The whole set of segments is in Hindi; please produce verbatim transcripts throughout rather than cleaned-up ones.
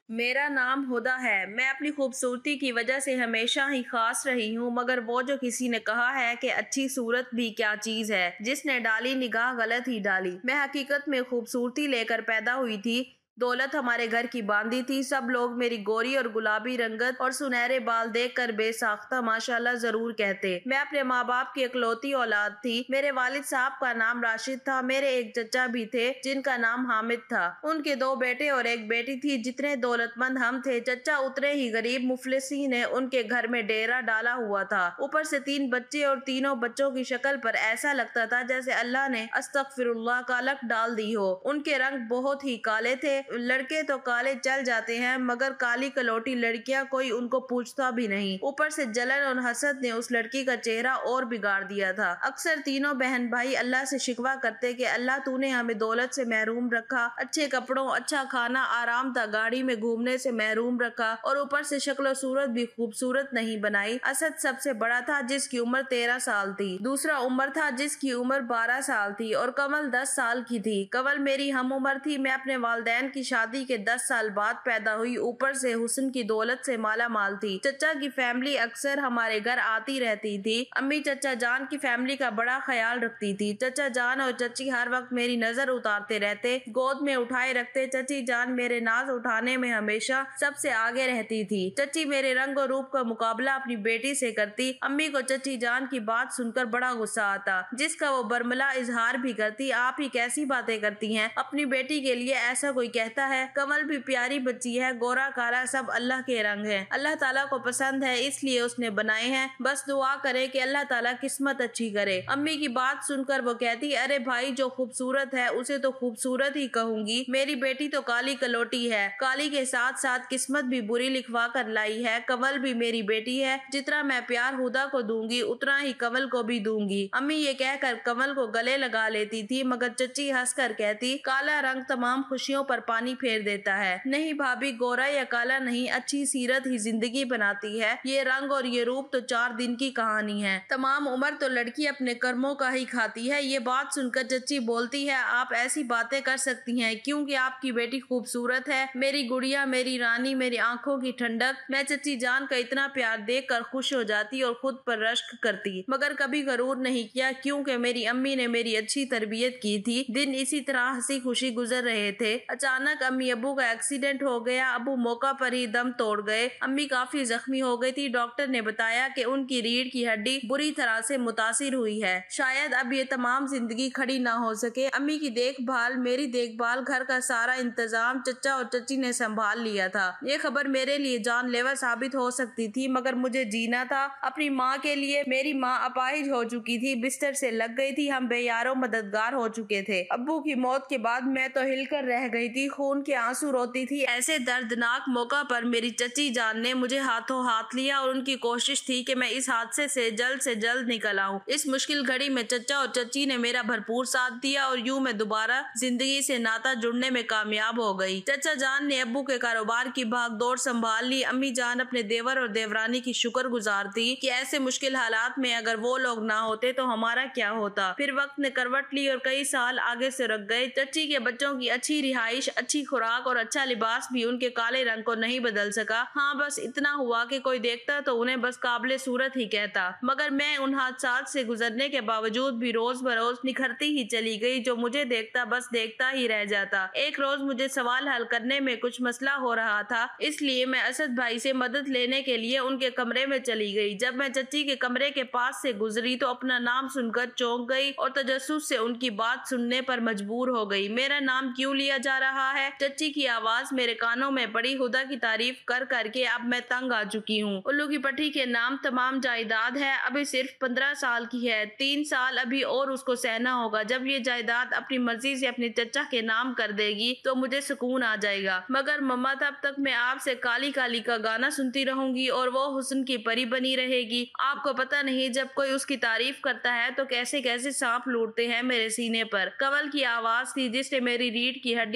मेरा नाम हुदा है। मैं अपनी खूबसूरती की वजह से हमेशा ही खास रही हूँ, मगर वो जो किसी ने कहा है कि अच्छी सूरत भी क्या चीज है, जिसने डाली निगाह गलत ही डाली। मैं हकीकत में खूबसूरती लेकर पैदा हुई थी। दौलत हमारे घर की बांधी थी। सब लोग मेरी गोरी और गुलाबी रंगत और सुनहरे बाल देखकर बेसाख्ता माशाल्लाह जरूर कहते। मैं अपने माँ बाप की इकलौती औलाद थी। मेरे वालिद साहब का नाम राशिद था। मेरे एक चचा भी थे जिनका नाम हामिद था। उनके दो बेटे और एक बेटी थी। जितने दौलतमंद हम थे, चचा उतने ही गरीब। मुफलिसी ने उनके घर में डेरा डाला हुआ था। ऊपर से तीन बच्चे, और तीनों बच्चों की शक्ल पर ऐसा लगता था जैसे अल्लाह ने अस्तगफिरुल्लाह कालक डाल दी हो। उनके रंग बहुत ही काले थे। लड़के तो काले चल जाते हैं, मगर काली कलौटी लड़कियां कोई उनको पूछता भी नहीं। ऊपर से जलन और हसद ने उस लड़की का चेहरा और बिगाड़ दिया था। अक्सर तीनों बहन भाई अल्लाह से शिकवा करते कि अल्लाह तूने हमें दौलत से महरूम रखा, अच्छे कपड़ों, अच्छा खाना, आराम था, गाड़ी में घूमने से महरूम रखा, और ऊपर से शक्ल सूरत भी खूबसूरत नहीं बनाई। असद सबसे बड़ा था, जिसकी उम्र तेरह साल थी। दूसरा उमर था, जिसकी उम्र बारह साल थी, और कमल दस साल की थी। कमल मेरी हम उम्र थी। मैं अपने वालिदैन की शादी के दस साल बाद पैदा हुई। ऊपर से हुस्न की दौलत से माला माल थी। चचा की फैमिली अक्सर हमारे घर आती रहती थी। अम्मी चचा जान की फैमिली का बड़ा ख्याल रखती थी। चचा जान और चची हर वक्त मेरी नजर उतारते रहते, गोद में उठाए रखते। चची जान मेरे नाज उठाने में हमेशा सबसे आगे रहती थी। चची मेरे रंग और रूप का मुकाबला अपनी बेटी से करती। अम्मी को चची जान की बात सुनकर बड़ा गुस्सा आता, जिसका वो बरमला इजहार भी करती। आप ही कैसी बातें करती हैं, अपनी बेटी के लिए ऐसा कोई कहता है? कमल भी प्यारी बच्ची है, गोरा काला सब अल्लाह के रंग है। अल्लाह ताला को पसंद है, इसलिए उसने बनाए हैं। बस दुआ करे कि अल्लाह ताला किस्मत अच्छी करे। अम्मी की बात सुनकर वो कहती, अरे भाई, जो खूबसूरत है उसे तो खूबसूरत ही कहूंगी। मेरी बेटी तो काली कलोटी है, काली के साथ साथ किस्मत भी बुरी लिखवा कर लाई है। कमल भी मेरी बेटी है, जितना मैं प्यार हुदा को दूंगी उतना ही कमल को भी दूंगी। अम्मी ये कहकर कमल को गले लगा लेती थी, मगर चची हंसकर कहती, काला रंग तमाम खुशियों पर पानी फेर देता है। नहीं भाभी, गोरा या काला नहीं, अच्छी सीरत ही जिंदगी बनाती है। ये रंग और ये रूप तो चार दिन की कहानी है। तमाम उम्र तो लड़की अपने कर्मों का ही खाती है। ये बात सुनकर चची बोलती है, आप ऐसी बातें कर सकती हैं क्योंकि आपकी बेटी खूबसूरत है। मेरी गुड़िया, मेरी रानी, मेरी आंखों की ठंडक। मैं चची जान का इतना प्यार देख कर खुश हो जाती और खुद पर रश्क करती, मगर कभी गरूर नहीं किया, क्योंकि मेरी अम्मी ने मेरी अच्छी तरबियत की थी। दिन इसी तरह हंसी खुशी गुजर रहे थे। अचानक अम्मी अब्बू का एक्सीडेंट हो गया। अब्बू मौका पर ही दम तोड़ गए। अम्मी काफी जख्मी हो गई थी। डॉक्टर ने बताया कि उनकी रीढ़ की हड्डी बुरी तरह से मुतासिर हुई है, शायद अब ये तमाम जिंदगी खड़ी ना हो सके। अम्मी की देखभाल, मेरी देखभाल, घर का सारा इंतजाम चचा और चची ने संभाल लिया था। ये खबर मेरे लिए जानलेवा साबित हो सकती थी, मगर मुझे जीना था अपनी माँ के लिए। मेरी माँ अपाहिज हो चुकी थी, बिस्तर से लग गई थी। हम बेयारो मददगार हो चुके थे। अब्बू की मौत के बाद मैं तो हिलकर रह गई थी, खून के आंसू रोती थी। ऐसे दर्दनाक मौका पर मेरी चची जान ने मुझे हाथों हाथ लिया, और उनकी कोशिश थी कि मैं इस हादसे से जल्द से जल्द निकल आऊं। इस मुश्किल घड़ी में चचा और चची ने मेरा भरपूर साथ दिया, और यूं मैं दोबारा जिंदगी से नाता जुड़ने में कामयाब हो गई। चचा जान ने अब्बू के कारोबार की भागदौड़ संभाल ली। अम्मी जान अपने देवर और देवरानी की शुक्रगुजार थी कि ऐसे मुश्किल हालात में अगर वो लोग ना होते तो हमारा क्या होता। फिर वक्त ने करवट ली और कई साल आगे से रख गए। चची के बच्चों की अच्छी रिहाइश, अच्छी खुराक और अच्छा लिबास भी उनके काले रंग को नहीं बदल सका। हाँ, बस इतना हुआ कि कोई देखता तो उन्हें बस काबिले सूरत ही कहता, मगर मैं उन हादसात से गुजरने के बावजूद भी रोज बरोज निखरती ही चली गई। जो मुझे देखता बस देखता ही रह जाता। एक रोज मुझे सवाल हल करने में कुछ मसला हो रहा था, इसलिए मैं असद भाई से मदद लेने के लिए उनके कमरे में चली गई। जब मैं चची के कमरे के पास से गुजरी तो अपना नाम सुनकर चौंक गई और तजस्सुस से उनकी बात सुनने पर मजबूर हो गई। मेरा नाम क्यों लिया जा रहा है? चची की आवाज मेरे कानों में पड़ी। खुदा की तारीफ कर करके अब मैं तंग आ चुकी हूँ। उल्लू की पट्टी के नाम तमाम जायदाद है। अभी सिर्फ पंद्रह साल की है। तीन साल अभी और उसको सहना होगा। जब ये जायदाद अपनी मर्जी से अपने चचा के नाम कर देगी तो मुझे सुकून आ जाएगा। मगर मम्मा, तब तक मैं आपसे काली काली का गाना सुनती रहूंगी और वो हुस्न की परी बनी रहेगी। आपको पता नहीं, जब कोई उसकी तारीफ करता है तो कैसे कैसे सांप लूटते हैं मेरे सीने पर। कमल की आवाज थी जिसने मेरी रीढ़ की हड्डी में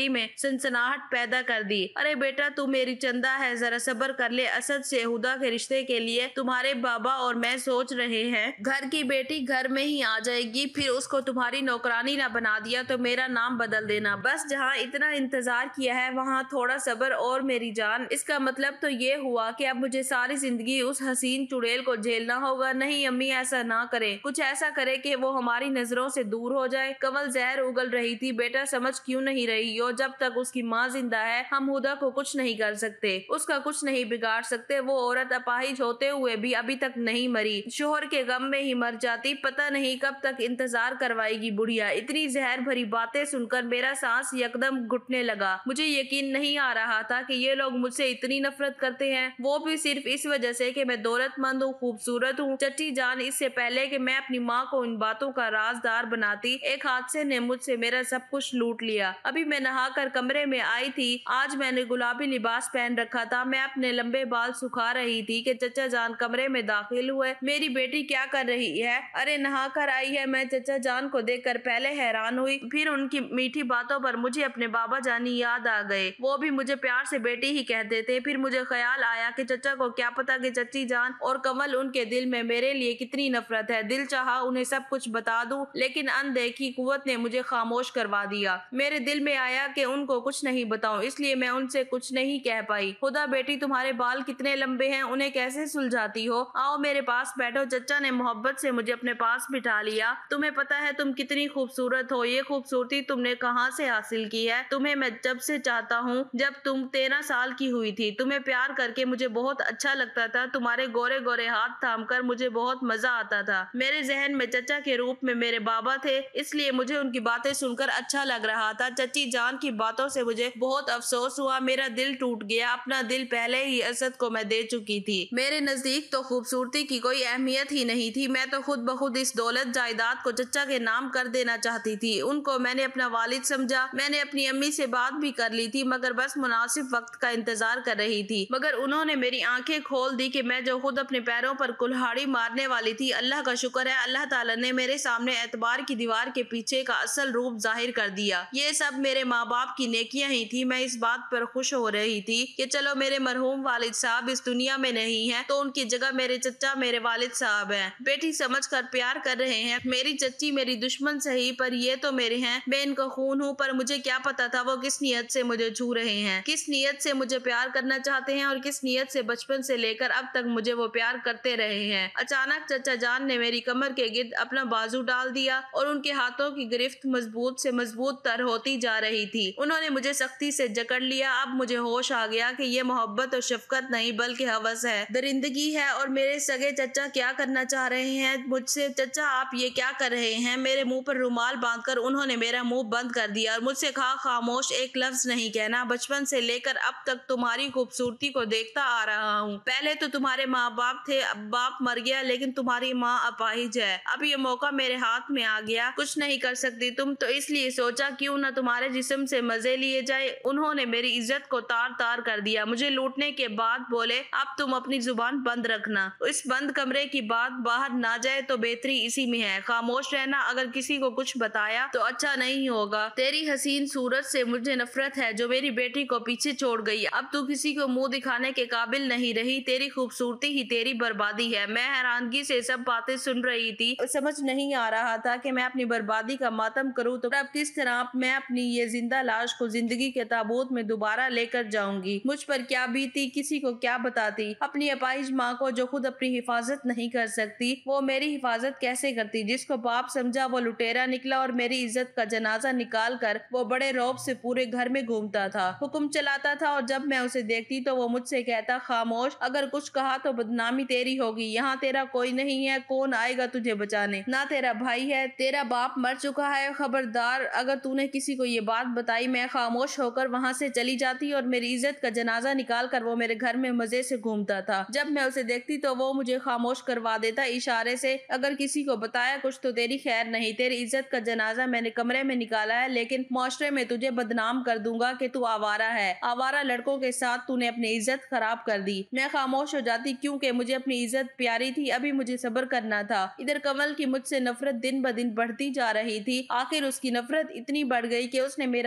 सनसनाहट पैदा कर दी। अरे बेटा तू मेरी चंदा है, जरा सब्र कर ले। असद से हुदा के रिश्ते के लिए तुम्हारे बाबा और मैं सोच रहे हैं। घर की बेटी घर में ही आ जाएगी, फिर उसको तुम्हारी नौकरानी ना बना दिया तो मेरा नाम बदल देना। बस जहाँ इतना इंतजार किया है वहाँ थोड़ा सब्र और मेरी जान। इसका मतलब तो ये हुआ कि अब मुझे सारी जिंदगी उस हसीन चुड़ैल को झेलना होगा। नहीं अम्मी, ऐसा ना करे, कुछ ऐसा करे कि वो हमारी नजरों से दूर हो जाए। कमल जहर उगल रही थी। बेटा समझ क्यों नहीं रही हो? जब तक उसकी माँ जिंदा है हम हुदा को कुछ नहीं कर सकते, उसका कुछ नहीं बिगाड़ सकते। वो औरत अपाहिज होते हुए भी अभी तक नहीं मरी, शोहर के गम में ही मर जाती। पता नहीं कब तक इंतजार करवाएगी बुढ़िया। इतनी जहर भरी बातें सुनकर मेरा सांस यकदम घुटने लगा। मुझे यकीन नहीं आ रहा था कि ये लोग मुझसे इतनी नफरत करते हैं, वो भी सिर्फ इस वजह से कि मैं दौलतमंद हूँ, खूबसूरत हूँ। चच्ची जान, इससे पहले कि मैं अपनी माँ को इन बातों का राजदार बनाती, एक हादसे ने मुझसे मेरा सब कुछ लूट लिया। अभी मैं नहाकर कमरे में आई थी। आज मैंने गुलाबी लिबास पहन रखा था। मैं अपने लंबे बाल सुखा रही थी कि चचा जान कमरे में दाखिल हुए। मेरी बेटी क्या कर रही है? अरे नहा कर आई है। मैं चचा जान को देखकर पहले हैरान हुई, फिर उनकी मीठी बातों पर मुझे अपने बाबा जानी याद आ गए। वो भी मुझे प्यार से बेटी ही कहते थे। फिर मुझे ख्याल आया कि चचा को क्या पता कि चच्ची जान और कमल उनके दिल में मेरे लिए कितनी नफरत है। दिल चाहा उन्हें सब कुछ बता दूं, लेकिन अनदेखी कुव्वत ने मुझे खामोश करवा दिया। मेरे दिल में आया कि उनको कुछ नहीं बताऊं, इसलिए मैं उनसे कुछ नहीं कह पाई। खुदा बेटी तुम्हारे बाल कितने लंबे हैं, उन्हें कैसे सुलझाती हो? आओ मेरे पास बैठो। चचा ने मोहब्बत से मुझे अपने पास बिठा लिया। तुम्हें पता है तुम कितनी खूबसूरत हो? ये खूबसूरती तुमने कहाँ से हासिल की है? तुम्हें मैं जब से चाहता हूँ, जब तुम तेरह साल की हुई थी। तुम्हें प्यार करके मुझे बहुत अच्छा लगता था। तुम्हारे गोरे गोरे हाथ थाम कर मुझे बहुत मजा आता था। मेरे जहन में चचा के रूप में मेरे बाबा थे, इसलिए मुझे उनकी बातें सुनकर अच्छा लग रहा था। चच्ची जान की बातों से मुझे बहुत अफसोस हुआ। मेरा दिल टूट गया। अपना दिल पहले ही असद को मैं दे चुकी थी। मेरे नजदीक तो खूबसूरती की कोई अहमियत ही नहीं थी। मैं तो खुद ब खुद इस दौलत जायदाद को चचा के नाम कर देना चाहती थी। उनको मैंने अपना वालिद समझा। मैंने अपनी अम्मी से बात भी कर ली थी, मगर बस मुनासिब वक्त का इंतजार कर रही थी। मगर उन्होंने मेरी आंखें खोल दी कि मैं जो खुद अपने पैरों पर कुल्हाड़ी मारने वाली थी। अल्लाह का शुक्र है, अल्लाह ताला ने मेरे सामने एतबार की दीवार के पीछे का असल रूप जाहिर कर दिया। ये सब मेरे माँ बाप की नेकियां ही थी। मैं इस बात पर खुश हो रही थी कि चलो मेरे मरहूम वालिद साहब इस दुनिया में नहीं है, तो उनकी जगह मेरे चचा मेरे वालिद साहब हैं। बेटी समझ कर प्यार कर रहे हैं। मेरी चच्ची मेरी दुश्मन सही, पर ये तो मेरे हैं। मैं इनका खून हूँ, पर मुझे क्या पता था वो किस नियत से मुझे छू रहे हैं, किस नियत से मुझे प्यार करना चाहते हैं और किस नियत से बचपन से लेकर अब तक मुझे वो प्यार करते रहे हैं। अचानक चचा जान ने मेरी कमर के गिर्द अपना बाजू डाल दिया और उनके हाथों की गिरफ्त मजबूत से मजबूत तर होती जा रही थी। उन्होंने मुझे सख्ती से जकड़ लिया। अब मुझे होश आ गया कि ये मोहब्बत और शफकत नहीं बल्कि हवस है, दरिंदगी है। और मेरे सगे चचा क्या करना चाह रहे हैं मुझसे? चचा आप ये क्या कर रहे हैं? मेरे मुंह पर रुमाल बांधकर उन्होंने मेरा मुंह बंद कर दिया और मुझसे कहा, खामोश, एक लफ्ज नहीं कहना। बचपन से लेकर अब तक तुम्हारी खूबसूरती को देखता आ रहा हूँ। पहले तो तुम्हारे माँ बाप थे, अब बाप मर गया, लेकिन तुम्हारी माँ अपाहिज है। अब ये मौका मेरे हाथ में आ गया। कुछ नहीं कर सकती तुम, तो इसलिए सोचा क्यों न तुम्हारे जिस्म से मजे लिए जाए। उन्होंने मेरी इज्जत को तार तार कर दिया। मुझे लूटने के बाद बोले, अब तुम अपनी जुबान बंद रखना। इस बंद कमरे की बात बाहर ना जाए तो बेहतरी इसी में है। खामोश रहना। अगर किसी को कुछ बताया तो अच्छा नहीं होगा। तेरी हसीन सूरत से मुझे नफरत है जो मेरी बेटी को पीछे छोड़ गई। अब तू किसी को मुंह दिखाने के काबिल नहीं रही। तेरी खूबसूरती ही तेरी बर्बादी है। मैं हैरानगी से सब बातें सुन रही थी। समझ नहीं आ रहा था कि मैं अपनी बर्बादी का मातम करूं तो अब किस तरह मैं अपनी ये जिंदा लाश को जिंदगी के ताबूत में दोबारा लेकर जाऊंगी। मुझ पर क्या बीती, किसी को क्या बताती। अपनी अपाहिज माँ को जो खुद अपनी हिफाजत नहीं कर सकती, वो मेरी हिफाजत कैसे करती? जिसको बाप समझा वो लुटेरा निकला और मेरी इज्जत का जनाजा निकाल कर वो बड़े रौब से पूरे घर में घूमता था, हुक्म चलाता था। और जब मैं उसे देखती तो वो मुझसे कहता, खामोश, अगर कुछ कहा तो बदनामी तेरी होगी। यहाँ तेरा कोई नहीं है, कौन आएगा तुझे बचाने? ना तेरा भाई है, तेरा बाप मर चुका है। खबरदार, अगर तूने किसी को ये बात बताई। मैं खामोश होकर वहाँ से चली जाती और मेरी इज्जत का जनाजा निकाल कर वो मेरे घर में मजे से घूमता था। जब मैं उसे देखती तो वो मुझे खामोश करवा देता इशारे से। अगर किसी को बताया कुछ तो तेरी खैर नहीं। तेरी इज्जत का जनाजा मैंने कमरे में निकाला है, लेकिन मुआशरे में तुझे बदनाम कर दूंगा कि तू आवारा है। आवारा लड़कों के साथ तूने अपनी इज्जत खराब कर दी। मैं खामोश हो जाती क्योंकि मुझे अपनी इज्जत प्यारी थी। अभी मुझे सब्र करना था। इधर कमल की मुझसे नफरत दिन ब दिन बढ़ती जा रही थी। आखिर उसकी नफरत इतनी बढ़ गई कि उसने मेरा चेहरा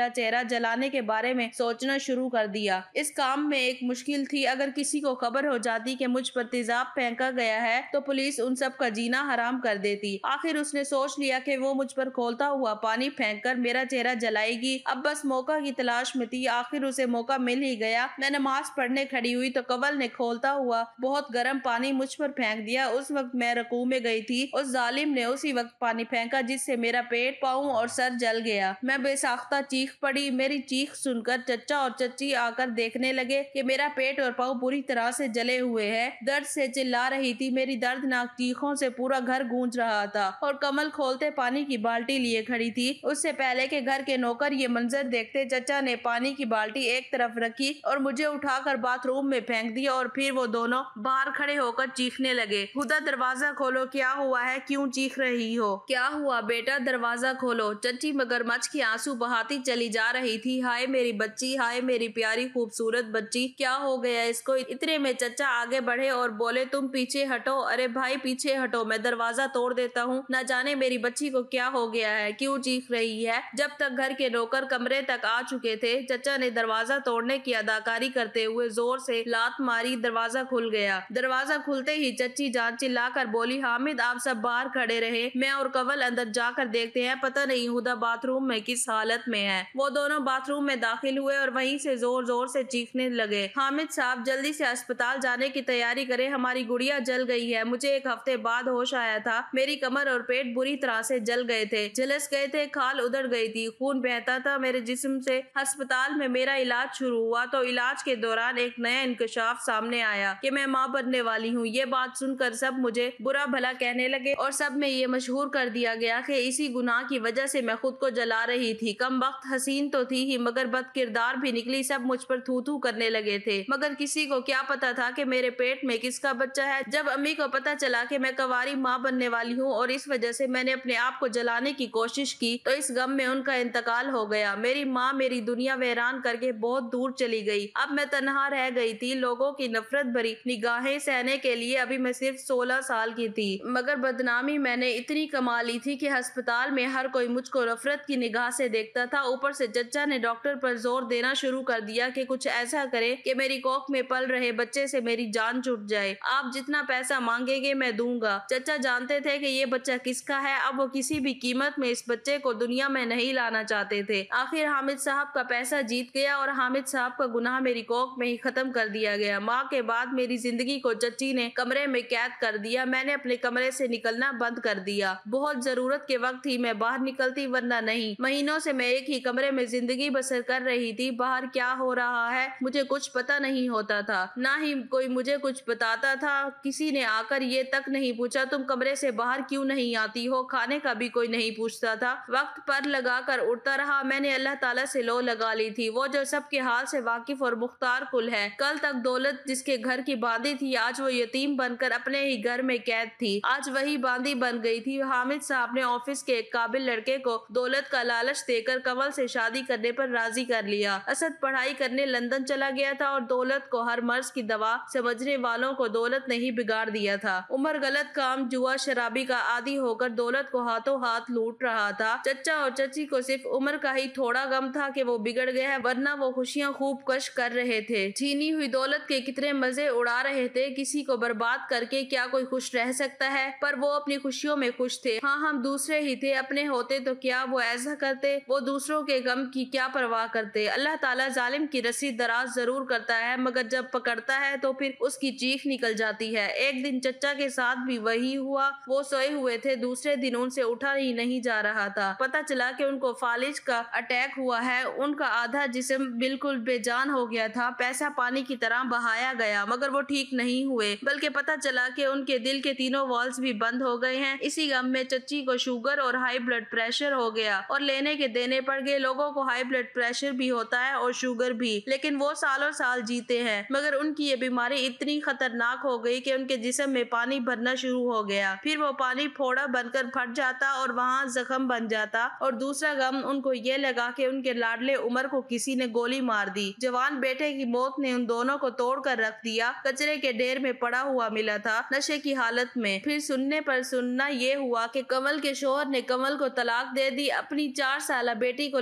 जलाने के बारे में सोचना शुरू कर दिया। इस काम में एक मुश्किल थी, अगर किसी को खबर हो जाती कि मुझ पर तेजाब फेंका गया है तो पुलिस उन सब का जीना हराम कर देती। आखिर उसने सोच लिया कि वो मुझ पर खौलता हुआ पानी फेंककर मेरा चेहरा जलाएगी। अब बस मौका की तलाश में थी। आखिर उसे मौका मिल ही गया। मैं नमाज पढ़ने खड़ी हुई तो कवल ने खोलता हुआ बहुत गर्म पानी मुझ पर फेंक दिया। उस वक्त मैं रकू में गई थी। उस जालिम ने उसी वक्त पानी फेंका जिससे मेरा पेट, पाँव और सर जल गया। मैं बेसाख्ता चीख पड़ी। मेरी चीख सुनकर चचा और चची आकर देखने लगे कि मेरा पेट और पाँव पूरी तरह से जले हुए है। दर्द से चिल्ला रही थी। मेरी दर्दनाक चीखों से पूरा घर गूंज रहा था और कमल खोलते पानी की बाल्टी लिए खड़ी थी। उससे पहले के घर के नौकर ये मंजर देखते, चचा ने पानी की बाल्टी एक तरफ रखी और मुझे उठाकर बाथरूम में फेंक दिया और फिर वो दोनों बाहर खड़े होकर चीखने लगे। खुदा दरवाजा खोलो, क्या हुआ है, क्यों चीख रही हो? क्या हुआ बेटा, दरवाजा खोलो। चची मगरमच्छ की आंसू बहाती चली जा रही थी। हाय मेरी बच्ची, हाय मेरी प्यारी खूबसूरत बच्ची, क्या हो गया इसको? इतने में चचा आगे बढ़े और बोले, तुम पीछे हटो। अरे भाई पीछे हटो, मैं दरवाजा तोड़ देता हूँ। न जाने मेरी बच्ची को क्या हो गया है, क्यों चीख रही है। जब तक घर के नौकर कमरे तक आ चुके थे, चचा ने दरवाजा तोड़ने की अदाकारी करते हुए जोर से लात मारी। दरवाजा खुल गया। दरवाजा खुलते ही चच्ची जान चिल्लाकर बोली, हामिद आप सब बाहर खड़े रहे, मैं और कवल अंदर जाकर देखते हैं, पता नहीं हुदा बाथरूम में किस हालत में है। वो दोनों बाथरूम में दाखिल हुए और वहीं से जोर जोर से चीखने लगे, हामिद साहब जल्दी से अस्पताल जाने की तैयारी करें, हमारी गुड़िया जल गई है। मुझे एक हफ्ते बाद होश आया था। मेरी कमर और पेट बुरी तरह से जल गए थे, झलस गए थे, खाल उधड़ गई थी, खून बहता था मेरे जिस्म से। अस्पताल में मेरा इलाज शुरू हुआ तो इलाज के दौरान एक नया इंकशाफ सामने आया कि मैं माँ बनने वाली हूँ। ये बात सुनकर सब मुझे बुरा भला कहने लगे और सब में ये मशहूर कर दिया गया कि इसी गुनाह की वजह से मैं खुद को जला रही थी। कम वक्त हसीन तो थी ही मगर बद किरदार भी निकली। सब मुझ पर थू थू करने लगे थे, मगर किसी को क्या पता था कि मेरे पेट में किसका बच्चा है। जब अम्मी को पता चला कि मैं कवारी माँ बनने वाली हूँ और इस वजह से मैंने अपने आप को जलाने की कोशिश की तो इस गम में उनका इंतकाल हो गया। मेरी माँ मेरी दुनिया वीरान करके बहुत दूर चली गई। अब मैं तन्हा रह गई थी, लोगों की नफरत भरी निगाहें सहने के लिए। अभी मैं सिर्फ सोलह साल की थी, मगर बदनामी मैंने इतनी कमा ली थी कि अस्पताल में हर कोई मुझको नफरत की निगाह से देखता था। ऊपर से चचा ने डॉक्टर पर जोर देना शुरू कर दिया कि कुछ ऐसा करे कि मेरी कोख में पल रहे बच्चे से मेरी जान छूट जाए। आप जितना पैसा मांगेंगे मैं दूंगा। चचा जानते थे कि ये बच्चा किसका है। अब वो किसी भी कीमत में इस बच्चे को दुनिया में नहीं लाना चाहते थे। आखिर हामिद साहब का पैसा जीत गया और हामिद साहब का गुनाह मेरी कोख में ही खत्म कर दिया गया। माँ के बाद मेरी जिंदगी को चच्ची ने कमरे में कैद कर दिया। मैंने अपने कमरे से निकलना बंद कर दिया। बहुत जरूरत के वक्त ही मैं बाहर निकलती, वरना नहीं। महीनों से मैं एक ही कमरे में जिंदगी बसर कर रही थी। बाहर क्या हो रहा है मुझे कुछ पता नहीं होता था, ना ही कोई मुझे कुछ बताता था। किसी ने आकर ये तक नहीं पूछा तुम कमरे से बाहर क्यों नहीं आती हो। खाने का भी कोई नहीं पूछता था। वक्त पर लगा कर उड़ता रहा। मैंने अल्लाह ताला से लो लगा ली थी, वो जो सबके हाल से वाकिफ और मुख्तार कुल है। कल तक दौलत जिसके घर की बांदी थी, आज वो यतीम बनकर अपने ही घर में कैद थी। आज वही बांदी बन गई थी। हामिद साहब ने ऑफिस के एक काबिल लड़के को दौलत का लालच देकर कमल से शादी करने पर राजी कर लिया। असद पढ़ाई करने लंदन चला गया था और दौलत को हर मर्ज की दवा समझने वालों को दौलत ने ही बिगाड़ दिया था। उमर गलत काम, जुआ, शराबी का आदी होकर दौलत को हाथों हाथ लूट रहा था। चचा और चची को सिर्फ उम्र का ही थोड़ा गम था कि वो बिगड़ गए हैं, वरना वो खुशियां खूब कश कर रहे थे। छीनी हुई दौलत के कितने मजे उड़ा रहे थे। किसी को बर्बाद करके क्या कोई खुश रह सकता है, पर वो अपनी खुशियों में खुश थे। हाँ हम दूसरे ही थे, अपने होते तो क्या वो ऐसा करते। वो दूसरों के गम की क्या परवाह करते। अल्लाह ताला जालिम की रस्सी दराज जरूर करता है, मगर जब पकड़ता है तो फिर उसकी चीख निकल जाती है। एक दिन चचा के साथ भी वही हुआ। वो सोए हुए थे, दूसरे दिन उनसे उठा ही नहीं जा रहा था। पता चला कि उनको फालिज का अटैक हुआ है। उनका आधा जिस्म बिल्कुल बेजान हो गया था। पैसा पानी की तरह बहाया गया, मगर वो ठीक नहीं हुए, बल्कि पता चला कि उनके दिल के तीनों वॉल्स भी बंद हो गए हैं। इसी गम में चच्ची को शुगर और हाई ब्लड प्रेशर हो गया और लेने के देने पड़ गए। लोगों को हाई ब्लड प्रेशर भी होता है और शुगर भी, लेकिन वो सालों साल जीते हैं। मगर उनकी ये बीमारी इतनी खतरनाक हो गई कि उनके जिस्म में पानी भरना शुरू हो गया। फिर वो पानी फोड़ा बनकर फट जाता और वहाँ जख्म बन जाता। और दूसरा गम उनको ये लगा कि उनके लाडले उमर को किसी ने गोली मार दी। जवान बेटे की मौत ने उन दोनों को तोड़ कर रख दिया। कचरे के ढेर में पड़ा हुआ मिला था, नशे की हालत में। फिर सुनने पर सुनना ये हुआ कि कमल के शोहर ने कमल को तलाक दे दी। अपनी चार साल बेटी को लेकर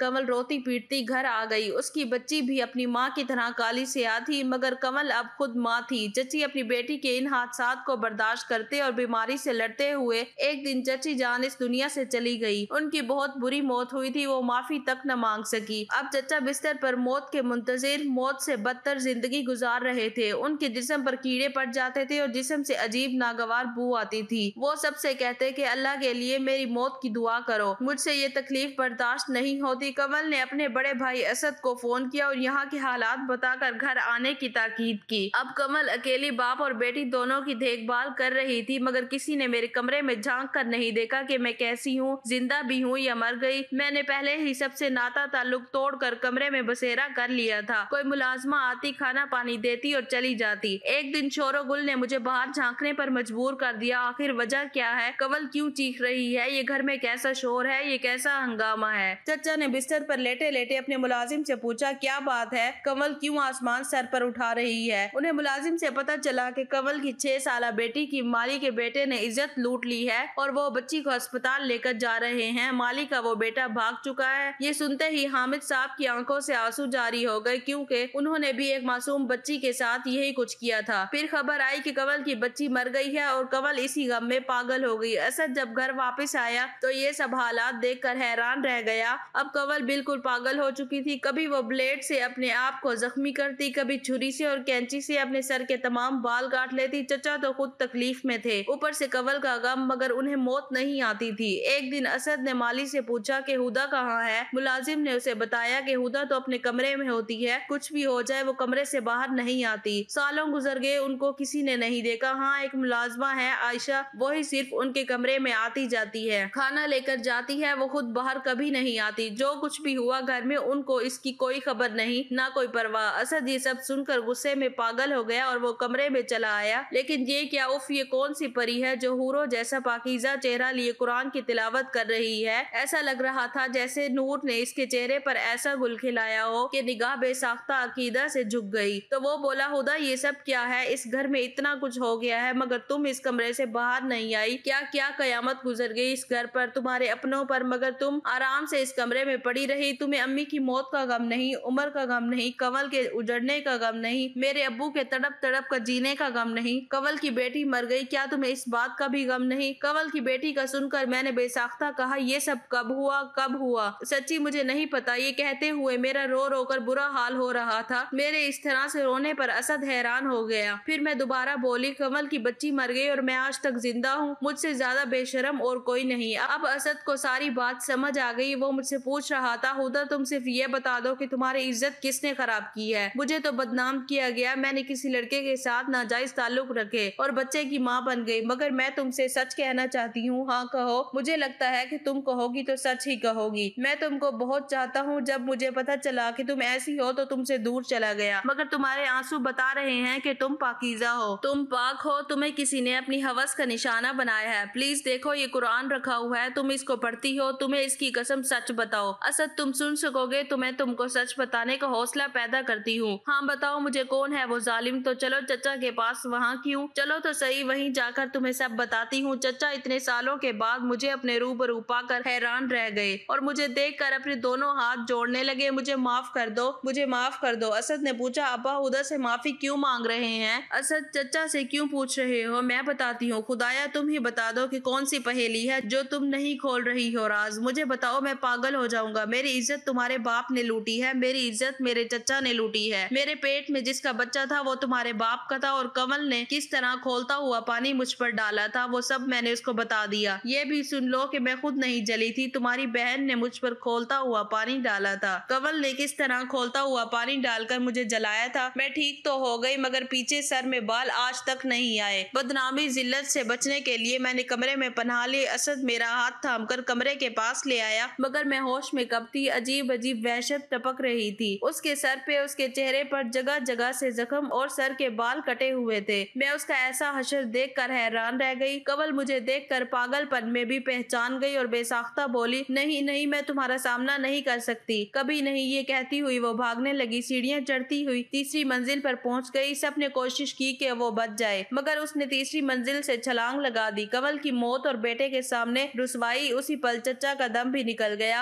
कमल रोती पीटती घर आ गई। उसकी बच्ची भी अपनी माँ की तरह काली सियाह थी, मगर कमल अब खुद माँ थी। चची अपनी बेटी के इन हादसात को बर्दाश्त करते और बीमारी से लड़ते हुए एक दिन चची जान इस दुनिया से चली गई। उनकी बहुत बुरी मौत हुई थी, वो माफी तक न मांग सकी। अब चचा बिस्तर पर मौत के मुंतजिर मौत से बदतर जिंदगी गुजार रहे थे। उनके जिस्म पर कीड़े पड़ जाते थे और जिस्म से अजीब नागवार बू आती थी। वो सबसे कहते कि अल्लाह के लिए मेरी मौत की दुआ करो, मुझसे ये तकलीफ बर्दाश्त नहीं होती। कमल ने अपने बड़े भाई असद को फोन किया और यहाँ के हालात बताकर घर आने की ताकीद की। अब कमल अकेली बाप और बेटी दोनों की देखभाल कर रही थी, मगर किसी ने मेरे कमरे में झांक कर नहीं देखा कि मैं कैसी हूँ, जिंदा भी हूँ या मर गई। मैंने पहले ही सबसे नाता ताल्लुक तोड़कर कमरे में बसेरा कर लिया था। कोई मुलाजमा आती, खाना पानी देती और चली जाती। एक दिन शोरो गुल ने मुझे बाहर झांकने पर मजबूर कर दिया। आखिर वजह क्या है? कमल क्यों चीख रही है? ये घर में कैसा शोर है? ये कैसा हंगामा है? चचा ने बिस्तर पर लेटे लेटे अपने मुलाजिम से पूछा, क्या बात है? कमल क्यों आसमान सर पर उठा रही है? उन्हें मुलाजिम से पता चला कि कमल की छह साल बेटी की माली के बेटे ने इज्जत लूट ली है और वो बच्ची को अस्पताल लेकर जा रहे हैं। माली का वो बेटा भाग चुका है। ये सुनते ही हामिद साहब की आंखों से आंसू जारी हो गए, क्योंकि उन्होंने भी एक मासूम बच्ची के साथ यही कुछ किया था। फिर खबर आई कि कमल की बच्ची मर गई है और कमल इसी गम में पागल हो गई। असद जब घर वापस आया तो ये सब हालात देखकर हैरान रह गया। अब कमल बिल्कुल पागल हो चुकी थी। कभी वो ब्लेड से अपने आप को जख्मी करती, कभी छुरी से और कैंची से अपने सर के तमाम बाल काट लेती। चचा तो खुद तकलीफ में थे, ऊपर से कमल का गम, मगर उन्हें मौत नहीं आती थी। एक दिन असद ने माली से पूछा कि हुदा कहाँ है? मुलाजिम ने उसे बताया कि हुदा तो अपने कमरे में होती है, कुछ भी हो जाए वो कमरे से बाहर नहीं आती। सालों गुजर गए, उनको किसी ने नहीं देखा। हाँ, एक मुलाजमा है आयशा, वही सिर्फ उनके कमरे में आती जाती है, खाना लेकर जाती है, वो खुद बाहर कभी नहीं आती। जो कुछ भी हुआ घर में उनको इसकी कोई खबर नहीं, ना कोई परवाह। असद ये सब सुनकर गुस्से में पागल हो गया और वो कमरे में चला आया। लेकिन ये क्या, उफ, ये कौन सी परी है जो हूरों जैसा पाकीज़ा चेहरा लिए कुरान की तिलावत कर रही है? ऐसा लग रहा था जैसे नूर ने इसके चेहरे पर ऐसा गुल खिलाया हो कि निगाह बेसाख्ता अकीदा से झुक गई। तो वो बोला, हुदा ये सब क्या है? इस घर में इतना कुछ हो गया है मगर तुम इस कमरे से बाहर नहीं आई। क्या क्या कयामत गुजर गई इस घर पर, तुम्हारे अपनों पर, मगर तुम आराम से इस कमरे में पड़ी रही। तुम्हें अम्मी की मौत का गम नहीं, उमर का गम नहीं, कमल के उजड़ने का गम नहीं, मेरे अब्बू के तड़प तड़प का जीने का गम नहीं, कमल की बेटी मर गई, क्या तुम्हें इस बात का भी गम नहीं? कमल की बेटी का सुनकर मैंने बेसाख्ता कहा, ये सब कब हुआ कब हुआ? सच्ची मुझे नहीं पता। ये कहते हुए मेरा रो रो कर बुरा हाल हो रहा था। मेरे इस तरह से रोने पर असद हैरान हो गया। फिर मैं दोबारा बोली, कमल की बच्ची मर गई और मैं आज तक जिंदा हूँ, मुझसे ज्यादा बेशरम और कोई नहीं। अब असद को सारी बात समझ आ गई। वो मुझसे पूछ रहा था, हुदा तुम सिर्फ ये बता दो कि तुम्हारी इज्जत किसने खराब की है? मुझे तो बदनाम किया गया, मैंने किसी लड़के के साथ नाजायज ताल्लुक रखे और बच्चे की माँ बन गई, मगर मैं तुमसे सच कहना चाहती हूँ। हाँ कहो। मुझे लगता है कि तुम कहोगी तो सच ही कहोगी। मैं तुमको बहुत चाहता हूँ। जब मुझे पता चला कि तुम ऐसी हो तो तुमसे दूर चला गया, मगर तुम्हारे आंसू बता रहे हैं कि तुम पाकीज़ा हो, तुम पाक हो, तुम्हें किसी ने अपनी हवस का निशाना बनाया है। प्लीज देखो, ये कुरान रखा हुआ है, तुम इसको पढ़ती हो, तुम्हें इसकी कसम सच बताओ। असद तुम सुन सकोगे तो मैं तुमको सच बताने का हौसला पैदा करती हूँ। हाँ बताओ मुझे, कौन है वो जालिम? तो चलो चचा के पास। वहाँ क्यों? चलो तो सही, वहीं जाकर तुम्हें सब बताती हूँ। चचा इतने सालों के बाद मुझे अपने रूबरू पाकर हैरान रह गए और मुझे देखकर अपने दोनों हाथ जोड़ने लगे। मुझे माफ कर दो, मुझे माफ कर दो। असद ने पूछा, अब्बा हुदा से माफी क्यों मांग रहे हैं? असद, चचा से क्यों पूछ रहे हो? मैं बताती हूँ। खुदाया तुम ही बता दो कि कौन सी पहेली है जो तुम नहीं खोल रही हो राज। मुझे बताओ, मैं पागल हो जाऊंगा। मेरी इज्जत तुम्हारे बाप ने लूटी है, मेरी इज्जत मेरे चचा ने लूटी है। मेरे पेट में जिसका बच्चा था वो तुम्हारे बाप का था और कमल ने किस तरह खोलता हुआ पानी मुझ पर डाला था वो सब मैंने उसको बता दिया। ये भी सुन लो कि मैं खुद नहीं जली थी, तुम्हारी बहन ने मुझ पर खोलता हुआ पानी डाला था। कमल ने किस तरह खोलता हुआ पानी डालकर मुझे जलाया था। मैं ठीक तो हो गई मगर पीछे सर में बाल आज तक नहीं आए। बदनामी जिल्लत से बचने के लिए मैंने कमरे में पनाह ली। असद मेरा हाथ थामकर कमरे के पास ले आया, मगर मैं होश में कब थी। अजीब अजीब वहशत टपक रही थी उसके सर पे। उसके चेहरे पर जगह जगह से जख्म और सर के बाल कटे हुए थे। मैं उसका ऐसा हशर देख कर हैरान रह गई। कमल मुझे देख कर पागलपन में भी पहचान गई और बेसाख्ता बोली, नहीं नहीं, मैं तुम्हारा सामना नहीं कर सकती, कभी नहीं। ये कहती हुई वो भागने लगी। सीढ़ियाँ चढ़ती हुई तीसरी मंजिल पर पहुंच गई। सबने कोशिश की कि वो बच जाए, मगर उसने तीसरी मंजिल से छलांग लगा दी। कमल की मौत और बेटे के सामने रुसवाई। उसी पल चचा का दम भी निकल गया। ये थी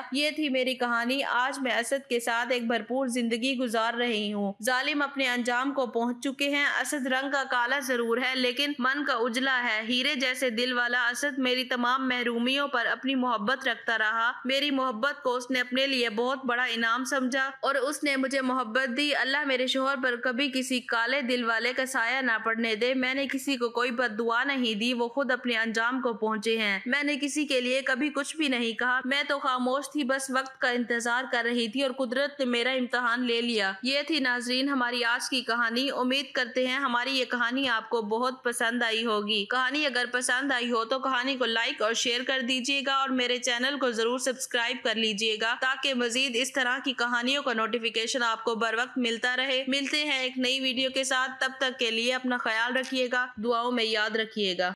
थी मेरी कहानी। आज मैं असद के साथ एक भरपूर जिंदगी गुजार रही हूँ। जालिम अपने अंजाम को पहुँच चुके हैं। असद रंग का काला जरूर है लेकिन मन का उजला है। हीरे जैसे दिल वाला असद मेरी तमाम महरूमियों पर अपनी मोहब्बत रखता रहा। मेरी मोहब्बत को उसने अपने लिए बहुत बड़ा इनाम समझा और उसने मुझे मोहब्बत दी। अल्लाह मेरे शोहर पर कभी किसी काले दिल वाले का साया ना पड़ने दे। मैंने किसी को कोई बद्दुआ नहीं दी, वो खुद अपने अंजाम को पहुंचे हैं। मैंने किसी के लिए कभी कुछ भी नहीं कहा। मैं तो खामोश थी, बस वक्त का इंतजार कर रही थी और कुदरत ने मेरा इम्तिहान ले लिया। ये थी नाजरीन हमारी आज की कहानी। उम्मीद करते हैं हमारी ये कहानी आपको बहुत पसंद आई होगी। कहानी अगर पसंद आई हो तो कहानी को लाइक और शेयर कर दीजिएगा और मेरे चैनल को जरूर सब्सक्राइब कर लीजिएगा ताकि मजीद इस तरह की कहानियों का नोटिफिकेशन आपको बर वक्त मिलता रहे। मिलते हैं एक नई वीडियो के साथ, तब तक के लिए अपना ख्याल रखिएगा, दुआओं में याद रखिएगा।